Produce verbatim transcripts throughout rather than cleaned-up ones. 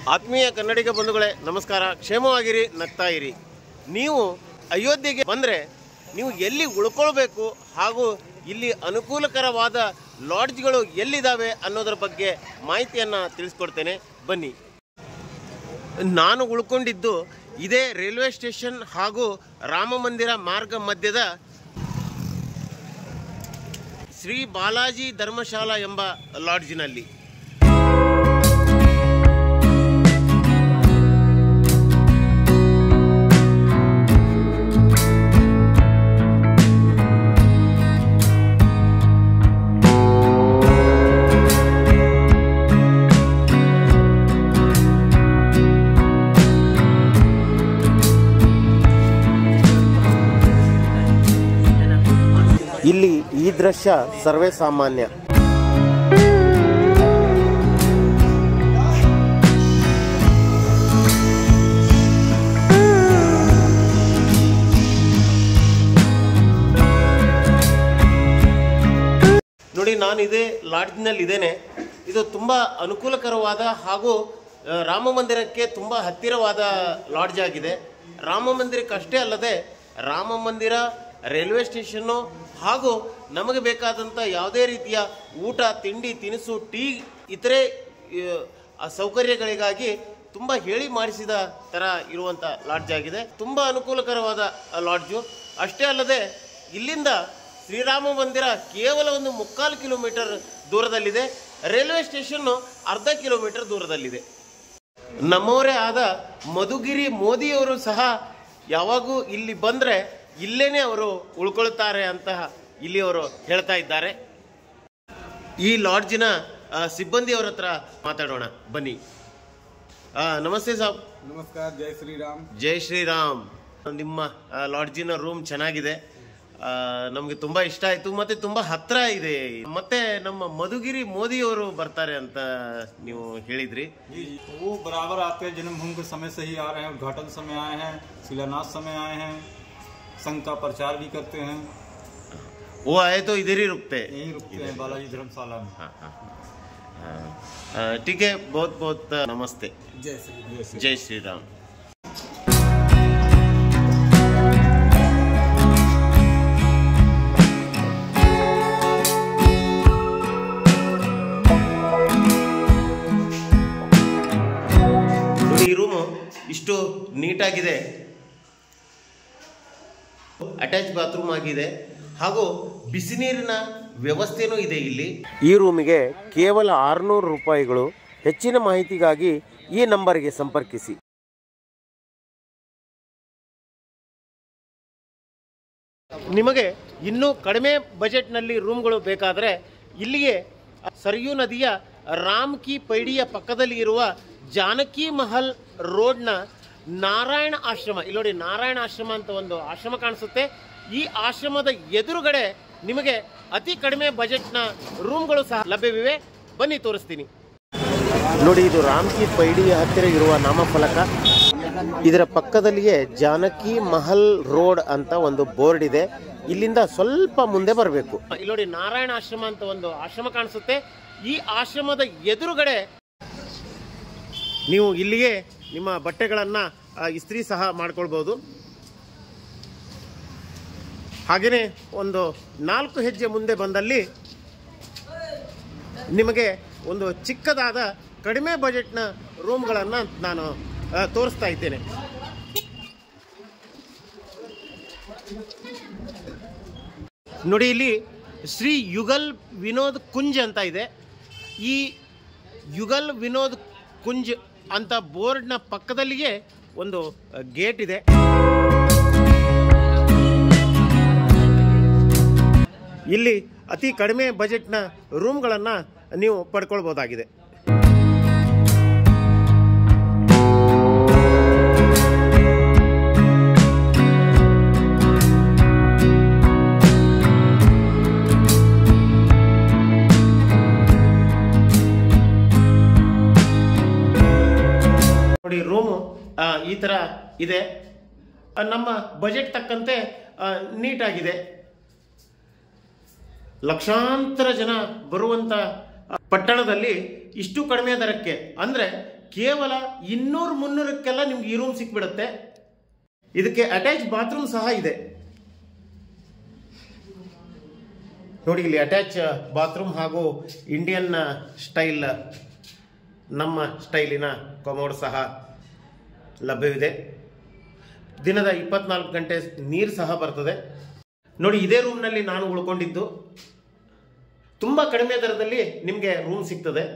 ಆತ್ಮೀಯ ಕನ್ನಡಿಗ ಬಂಧುಗಳೇ ನಮಸ್ಕಾರ. ಕ್ಷೇಮವಾಗಿರಿ, ನಗ್ತಾ ಇರಿ. ನೀವು ಅಯೋಧ್ಯೆಗೆ ಬಂದರೆ ನೀವು ಎಲ್ಲಿ ಉಳ್ಕೊಳ್ಬೇಕು ಹಾಗೂ ಇಲ್ಲಿ ಅನುಕೂಲಕರವಾದ ಲಾಡ್ಜ್ಗಳು ಎಲ್ಲಿದ್ದಾವೆ ಅನ್ನೋದರ ಬಗ್ಗೆ ಮಾಹಿತಿಯನ್ನು ತಿಳಿಸ್ಕೊಡ್ತೇನೆ, ಬನ್ನಿ. ನಾನು ಉಳ್ಕೊಂಡಿದ್ದು ಇದೇ ರೈಲ್ವೆ ಸ್ಟೇಷನ್ ಹಾಗೂ ರಾಮ ಮಂದಿರ ಮಾರ್ಗ ಮಧ್ಯದ ಶ್ರೀ ಬಾಲಾಜಿ ಧರ್ಮಶಾಲಾ ಎಂಬ ಲಾಡ್ಜಿನಲ್ಲಿ. ಇಲ್ಲಿ ಈ ದೃಶ್ಯ ಸರ್ವೇ ಸಾಮಾನ್ಯ. ನೋಡಿ, ನಾನು ಇದೇ ಲಾಡ್ಜ್ನಲ್ಲಿ ಇದ್ದೇನೆ. ಇದು ತುಂಬ ಅನುಕೂಲಕರವಾದ ಹಾಗೂ ರಾಮ ಮಂದಿರಕ್ಕೆ ತುಂಬ ಹತ್ತಿರವಾದ ಲಾಡ್ಜ್ ಆಗಿದೆ. ರಾಮ ಮಂದಿರಕ್ಕಷ್ಟೇ ಅಲ್ಲದೆ ರಾಮ ಮಂದಿರ, ರೈಲ್ವೆ ಸ್ಟೇಷನ್ನು ಹಾಗೂ ನಮಗೆ ಬೇಕಾದಂಥ ಯಾವುದೇ ರೀತಿಯ ಊಟ, ತಿಂಡಿ, ತಿನಿಸು, ಟೀ ಇತರೆ ಸೌಕರ್ಯಗಳಿಗಾಗಿ ತುಂಬ ಹೇಳಿ ಮಾಡಿಸಿದ ಥರ ಇರುವಂಥ ಲಾಡ್ಜ್ ಆಗಿದೆ. ತುಂಬ ಅನುಕೂಲಕರವಾದ ಲಾಡ್ಜು. ಅಷ್ಟೇ ಅಲ್ಲದೆ ಇಲ್ಲಿಂದ ಶ್ರೀರಾಮ ಮಂದಿರ ಕೇವಲ ಒಂದು ಮುಕ್ಕಾಲು ಕಿಲೋಮೀಟರ್ ದೂರದಲ್ಲಿದೆ. ರೈಲ್ವೆ ಸ್ಟೇಷನ್ನು ಅರ್ಧ ಕಿಲೋಮೀಟರ್ ದೂರದಲ್ಲಿದೆ. ನಮ್ಮವರೇ ಆದ ಮಧುಗಿರಿ ಮೋದಿಯವರು ಸಹ ಯಾವಾಗೂ ಇಲ್ಲಿ ಬಂದರೆ ಇಲ್ಲೇನೆ ಅವರು ಉಳ್ಕೊಳ್ತಾರೆ ಅಂತ ಇಲ್ಲಿ ಅವರು ಹೇಳ್ತಾ ಇದ್ದಾರೆ. ಈ ಲಾಡ್ಜಿನ ಸಿಬ್ಬಂದಿಯವರ ಹತ್ರ ಮಾತಾಡೋಣ, ಬನ್ನಿ. ನಮಸ್ತೆ ಸಾಬ್. ನಮಸ್ಕಾರ. ಜೈ ಶ್ರೀರಾಮ್. ಜೈ ಶ್ರೀರಾಮ್. ನಿಮ್ಮ ಲಾಡ್ಜಿನ ರೂಮ್ ಚೆನ್ನಾಗಿದೆ, ನಮಗೆ ತುಂಬ ಇಷ್ಟ ಆಯಿತು, ಮತ್ತು ತುಂಬ ಹತ್ತಿರ ಇದೆ. ಮತ್ತೆ ನಮ್ಮ ಮಧುಗಿರಿ ಮೋದಿಯವರು ಬರ್ತಾರೆ ಅಂತ ನೀವು ಹೇಳಿದ್ರಿ. वो बराबर आते हैं, जन्मभूमि के समय से ही आ रहे हैं, उद्घाटन समय आए हैं, शिलान्यास समय आए हैं, संघ का प्रचार भी करते हैं. वो आए तो इधर ही रुकते हैं, यहीं रुकते हैं बालाजी धर्मशाला में. हाँ हाँ हाँ, ठीक है. बहुत बहुत नमस्ते. जय श्री जय श्री राम. ಈ ರೂಮು ಇಷ್ಟು ನೀಟಾಗಿದೆ. ಅಟ್ಯಾಚ್ ಬಾತ್ರೂಮ್ ಆಗಿದೆ ಹಾಗೂ ಬಿಸಿ ನೀರಿನ ವ್ಯವಸ್ಥೆನೂ ಇದೆ ಇಲ್ಲಿ. ಈ ರೂಮಿಗೆ ಕೇವಲ ಆರುನೂರು ರೂಪಾಯಿಗಳು. ಹೆಚ್ಚಿನ ಮಾಹಿತಿಗಾಗಿ ಈ ನಂಬರ್ಗೆ ಸಂಪರ್ಕಿಸಿ. ನಿಮಗೆ ಇನ್ನೂ ಕಡಿಮೆ ಬಜೆಟ್ನಲ್ಲಿ ರೂಮ್ಗಳು ಬೇಕಾದರೆ ಇಲ್ಲಿಗೆ ಸರಯೂ ನದಿಯ ರಾಮ್ ಕಿ ಪೈಡಿಯ ಪಕ್ಕದಲ್ಲಿ ಇರುವ ಜಾನಕಿ ಮಹಲ್ ರೋಡ್ನ ನಾರಾಯಣ ಆಶ್ರಮ, ಇಲ್ಲಿ ನೋಡಿ ನಾರಾಯಣ ಆಶ್ರಮ ಅಂತ ಒಂದು ಆಶ್ರಮ ಕಾಣಿಸುತ್ತೆ. ಈ ಆಶ್ರಮದ ಎದುರುಗಡೆ ನಿಮಗೆ ಅತಿ ಕಡಿಮೆ ಬಜೆಟ್ನ ರೂಮ್ಗಳು ಸಹ ಲಭ್ಯವಿವೆ. ಬನ್ನಿ ತೋರಿಸ್ತೀನಿ. ನೋಡಿ, ಇದು ರಾಮ್ ಕಿ ಪೈಡಿಯ ಹತ್ತಿರ ಇರುವ ನಾಮಫಲಕ. ಇದರ ಪಕ್ಕದಲ್ಲಿಯೇ ಜಾನಕಿ ಮಹಲ್ ರೋಡ್ ಅಂತ ಒಂದು ಬೋರ್ಡ್ ಇದೆ. ಇಲ್ಲಿಂದ ಸ್ವಲ್ಪ ಮುಂದೆ ಬರಬೇಕು. ಇಲ್ಲಿ ನೋಡಿ ನಾರಾಯಣ ಆಶ್ರಮ ಅಂತ ಒಂದು ಆಶ್ರಮ ಕಾಣಿಸುತ್ತೆ. ಈ ಆಶ್ರಮದ ಎದುರುಗಡೆ ನೀವು ಇಲ್ಲಿಗೆ ನಿಮ್ಮ ಬಟ್ಟೆಗಳನ್ನು ಇಸ್ತ್ರಿ ಸಹ ಮಾಡ್ಕೊಳ್ಬೋದು. ಹಾಗೆಯೇ ಒಂದು ನಾಲ್ಕು ಹೆಜ್ಜೆ ಮುಂದೆ ಬಂದಲ್ಲಿ ನಿಮಗೆ ಒಂದು ಚಿಕ್ಕದಾದ ಕಡಿಮೆ ಬಜೆಟ್ನ ರೂಮ್ಗಳನ್ನು ನಾನು ತೋರಿಸ್ತಾ ಇದ್ದೇನೆ. ನೋಡಿ, ಇಲ್ಲಿ ಶ್ರೀ ಯುಗಲ್ ವಿನೋದ್ ಕುಂಜ್ ಅಂತ ಇದೆ. ಈ ಯುಗಲ್ ವಿನೋದ್ ಕುಂಜ್ ಅಂತ ಬೋರ್ಡ್ನ ಪಕ್ಕದಲ್ಲಿಯೇ ಒಂದು ಗೇಟ್ ಇದೆ. ಇಲ್ಲಿ ಅತಿ ಕಡಿಮೆ ಬಜೆಟ್ನ ರೂಮ್ಗಳನ್ನು ನೀವು ಪಡ್ಕೊಳ್ಬೋದಾಗಿದೆ. ನೋಡಿ, ರೂಮು ಈ ಥರ ಇದೆ. ನಮ್ಮ ಬಜೆಟ್ ತಕ್ಕಂತೆ ನೀಟಾಗಿದೆ. ಲಕ್ಷಾಂತರ ಜನ ಬರುವಂತ ಪಟ್ಟಣದಲ್ಲಿ ಇಷ್ಟು ಕಡಿಮೆ ದರಕ್ಕೆ ಅಂದ್ರೆ ಕೇವಲ ಇನ್ನೂರು ಮುನ್ನೂರಕ್ಕೆಲ್ಲ ನಿಮ್ಗೆ ಈ ರೂಮ್ ಸಿಕ್ಬಿಡುತ್ತೆ. ಇದಕ್ಕೆ ಅಟ್ಯಾಚ್ ಬಾತ್ರೂಮ್ ಸಹ ಇದೆ ನೋಡಿ. ಇಲ್ಲಿ ಅಟ್ಯಾಚ್ ಬಾತ್ರೂಮ್ ಹಾಗೂ ಇಂಡಿಯನ್ ಸ್ಟೈಲ್, ನಮ್ಮ ಸ್ಟೈಲಿನ ಕಮೋಡ್ ಸಹ ಲಭ್ಯವಿದೆ. ದಿನದ ಇಪ್ಪತ್ನಾಲ್ಕು ಗಂಟೆ ನೀರು ಸಹ ಬರ್ತದೆ ನೋಡಿ. ಇದೇ ರೂಮ್ನಲ್ಲಿ ನಾನು ಉಳ್ಕೊಂಡಿದ್ದು. ತುಂಬ ಕಡಿಮೆ ದರದಲ್ಲಿ ನಿಮಗೆ ರೂಮ್ ಸಿಗ್ತದೆ.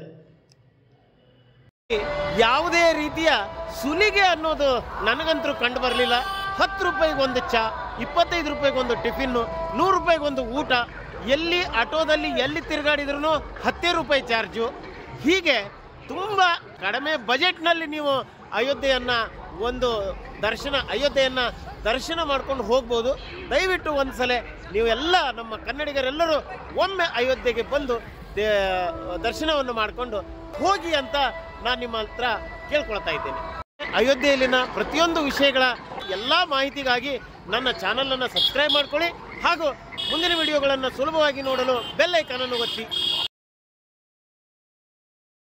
ಯಾವುದೇ ರೀತಿಯ ಸುಲಿಗೆ ಅನ್ನೋದು ನನಗಂತೂ ಕಂಡು ಬರಲಿಲ್ಲ. ಹತ್ತು ರೂಪಾಯಿಗೆ ಒಂದು ಚಾ, ಇಪ್ಪತ್ತೈದು ರೂಪಾಯಿಗೆ ಒಂದು ಟಿಫಿನ್ನು, ನೂರು ರೂಪಾಯಿಗೆ ಒಂದು ಊಟ, ಎಲ್ಲಿ ಆಟೋದಲ್ಲಿ ಎಲ್ಲಿ ತಿರುಗಾಡಿದ್ರೂ ಹತ್ತೇ ರೂಪಾಯಿ ಚಾರ್ಜು. ಹೀಗೆ ತುಂಬ ಕಡಿಮೆ ಬಜೆಟ್ನಲ್ಲಿ ನೀವು ಅಯೋಧ್ಯೆಯನ್ನು ಒಂದು ದರ್ಶನ ಅಯೋಧ್ಯೆಯನ್ನು ದರ್ಶನ ಮಾಡ್ಕೊಂಡು ಹೋಗ್ಬೋದು. ದಯವಿಟ್ಟು ಒಂದು ಸಲ ನೀವೆಲ್ಲ ನಮ್ಮ ಕನ್ನಡಿಗರೆಲ್ಲರೂ ಒಮ್ಮೆ ಅಯೋಧ್ಯೆಗೆ ಬಂದು ದರ್ಶನವನ್ನು ಮಾಡಿಕೊಂಡು ಹೋಗಿ ಅಂತ ನಾನು ನಿಮ್ಮ ಹತ್ರ ಕೇಳ್ಕೊಳ್ತಾ ಇದ್ದೇನೆ. ಅಯೋಧ್ಯೆಯಲ್ಲಿನ ಪ್ರತಿಯೊಂದು ವಿಷಯಗಳ ಎಲ್ಲ ಮಾಹಿತಿಗಾಗಿ ನನ್ನ ಚಾನಲನ್ನು ಸಬ್ಸ್ಕ್ರೈಬ್ ಮಾಡ್ಕೊಳ್ಳಿ ಹಾಗೂ ಮುಂದಿನ ವಿಡಿಯೋಗಳನ್ನು ಸುಲಭವಾಗಿ ನೋಡಲು ಬೆಲ್ ಐಕಾನ್ ಅನ್ನು ಒತ್ತಿ.